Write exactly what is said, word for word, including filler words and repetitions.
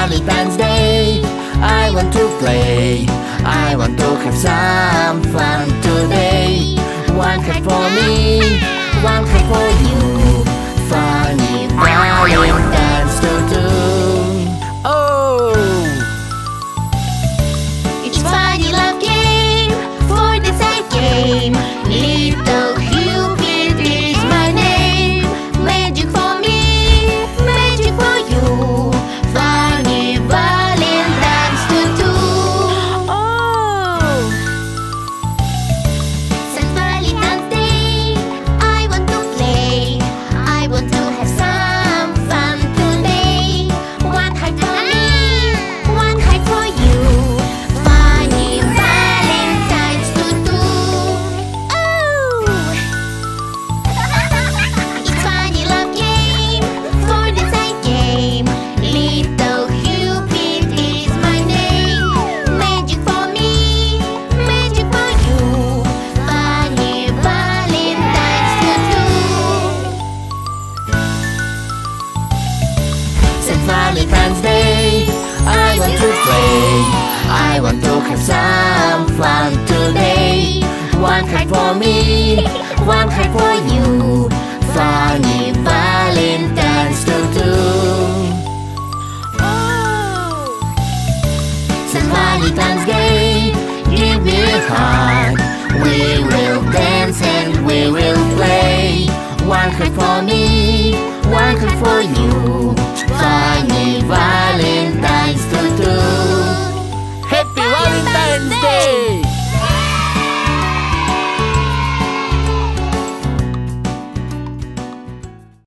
Valentine's Day, I want to play, I want to have some fun today. One heart for me, one heart for you. Funny Valentine's to do. Oh! It's funny love game for the side game. Little Cupid is my name. Magic for me, magic for you. Funny Valentine's to do. Oh! St Valentine's Day, I want to play, I want to have some fun today. One heart for me, one heart for you. Funny Valentine's to do. Oh! It's funny love game for the side game. Little Cupid is my name. Magic for me, magic for you. Funny Valentine's to do. St Valentine's Day, I want to play, I want to have some fun today. One heart for me, one heart for